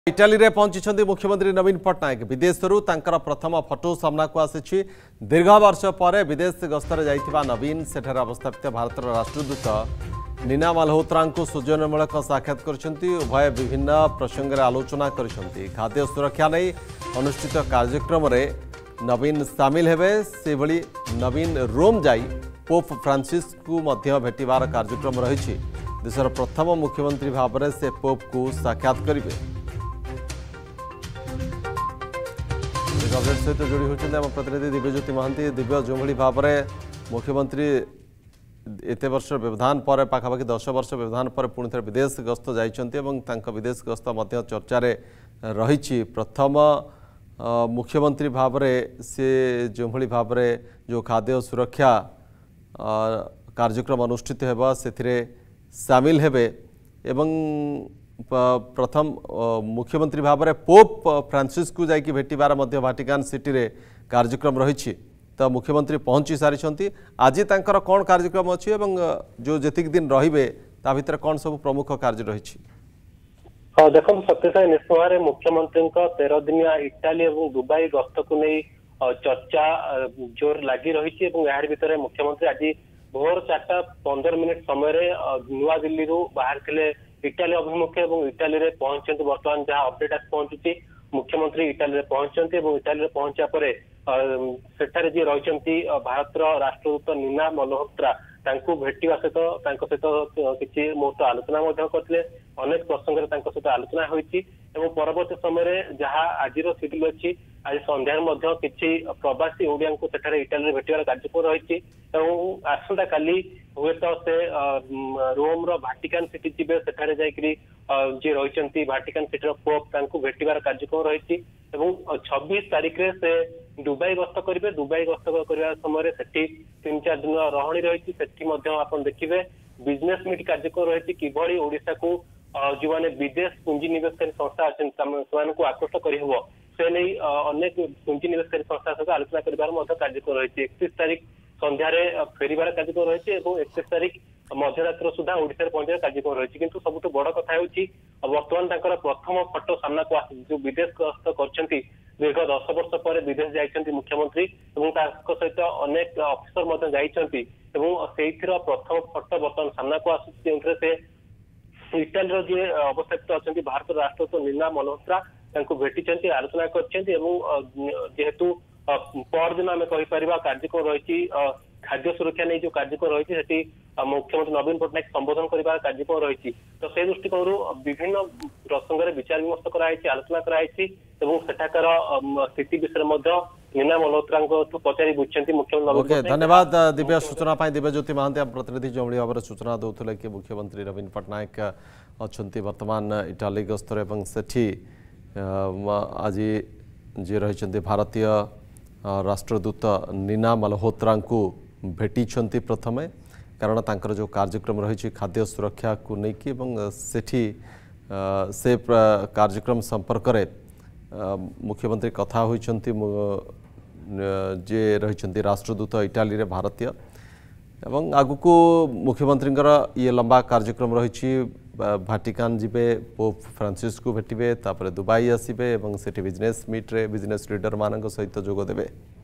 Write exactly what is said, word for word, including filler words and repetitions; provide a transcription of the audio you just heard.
Italy रे पहुंची मुख्यमंत्री नवीन पट्टनायक विदेशरू तांकर प्रथम फोटो सामना को आसी दीर्घ वर्ष पर विदेश गस्तर जाइथिबा नवीन सेठार अवस्थापित भारतर राष्ट्रदूत नीना मल्होत्रा को सौजन्यमूलक साक्षात करछंती। उभय विभिन्न प्रसंग में आलोचना करछंती। खाद्य सुरक्षा नहीं अनुष्ठित कार्यक्रम रे नवीन सामिल हेबे। से भली नवीन रोम जाई पोप फ्रांसिस को मध्य भेटिबार कार्यक्रम रही। देशर प्रथम मुख्यमंत्री भाव में से पोप को साक्षात करेंगे। अपडेट सहित जोड़ी होती आम प्रतिनिधि दिव्यज्योति महांती। दिव्य जो भाव में मुख्यमंत्री एत वर्ष व्यवधान पर पाखापाखि दस वर्ष व्यवधान पर पुणी थे विदेश गस्त जाइए। विदेश गस्त चर्चार रही। प्रथम मुख्यमंत्री भाव में से जो भाव में जो खाद्य सुरक्षा कार्यक्रम अनुष्ठित होगा से सामिल हेबे एवं प्रथम मुख्यमंत्री भाव में पोप फ्रांसिस को जाकि भेटिबार वाटिकान सिटी रे कार्यक्रम रही। तो मुख्यमंत्री पहुंची सारी। आज तांकर कौन कार्यक्रम अच्छी एवं जो जेतिक दिन रहिबे ता भितर कौन सब प्रमुख कार्य रही। हाँ देखो सत्यसाई निश्चित भाव में मुख्यमंत्री तेरह दिनिया इटाली और दुबई गस्त को नहीं चर्चा जोर लगी रही। यार भितर मुख्यमंत्री आज भोर चार्टा पंदर मिनिट समय नुआ दिल्ली बाहर थे इटाली अभिमुखे और इटाली रे पहुंचते। बर्तमान जहां अपडेट आस पहुंचुची मुख्यमंत्री इटाली रे पहुंचते और इटाली रे पहुंचा परे सेठारे जी रहिचंती भारतर राष्ट्रदूत नीना मल्होत्रा तांको भेटिवा सहित सहित किछि मुहूर्त आलोचना मध्य करथिले। अनेक प्रसंग रे तांको सहित आलोचना होईची एवं परवर्ती समय जहां आजिर शेड्यूल अछि आज संध्यार मध्य किछि प्रवासी ओडिया को सेठारे इटाली रे भेटिवार कार्यक्रम रहिची एवं आसंता काली हुए तो से रोम रो वाटिकान सिटी जिबे सेठारे जाइकरी जे रहिचंती वाटिकान सिटी रो पोप तांको भेटिवार कार्यक्रम रहिची एवं छब्बीस तारीख रे से दुबई गस्त करेंगे। दुबई गस्त करने समय सेठी तीन चार दिन रहणी रही। सेठी मध्य आपण देखिबे बिजनेस मीट कार्यक्रम रही किभली ओडिशा को जो माने विदेश पुंजी निवेशकारी संस्था अच्छे आकृष्ट करहब से नहीं अनेक पुंजी निवेशकारी संस्था सहित आलोचना कर कार्यक्रम रही। एकतीस तारीख संध्यार फेरबार कार्यक्रम रही और एकतीस तारीख मध्यरात्र सुधा ओडिशा पहुंचार कार्यक्रम रही। किंतु सबुठ बड़ कथा होची वर्तमान तांकर प्रथम फोटो सामना को आसी जो विदेश गस्त करछंती। दीर्घ दस वर्ष पर विदेश जाइछंती मुख्यमंत्री और सहित अनेक अफिसर जाइछंती एवं सेइथिर प्रथम फोटो वर्तमान सामना को आसी से इटाली जी अवस्थापित अच्छा भारत राष्ट्रदूत नीना मल्होत्रा भेटी आलोचना करेतु परदिन आम कहीपर कार्यक्रम रही खाद्य सुरक्षा नहीं जो कार्यक्रम रही मुख्यमंत्री नवीन पट्टनायक संबोधन कर कार्यक्रम रही। तो से दृष्टिकोण विभिन्न प्रसंग में विचार विमर्श कराई आलोचना कराई सेठाकार स्थिति विषय नीना मल्होत्रा पचारि बुझे मुख्यमंत्री। धन्यवाद दिव्य सूचना दिव्यज्योति महांती प्रतिनिधि जो भाव में सूचना दूसरे कि मुख्यमंत्री नवीन पट्टनायक अच्छा वर्तमान इटाली गस्तर सेठी आज जी रही भारतीय राष्ट्रदूत नीना मल्होत्रा को भेटी प्रथमे कारण तांकर जो कार्यक्रम रही खाद्य सुरक्षा को लेकिन सेठी से कार्यक्रम संपर्क में मुख्यमंत्री कथा होइछंती जे रही राष्ट्रदूत इटाली रे भारतीय एवं आगुको मुख्यमंत्री ये लंबा कार्यक्रम रही। वाटिकान जिबे पोप फ्रांसिस को भेटिबे तापर दुबई आसीबे एवं सेठी बिजनेस मीट रे बिजनेस लीडर मानक सहित जोग देबे।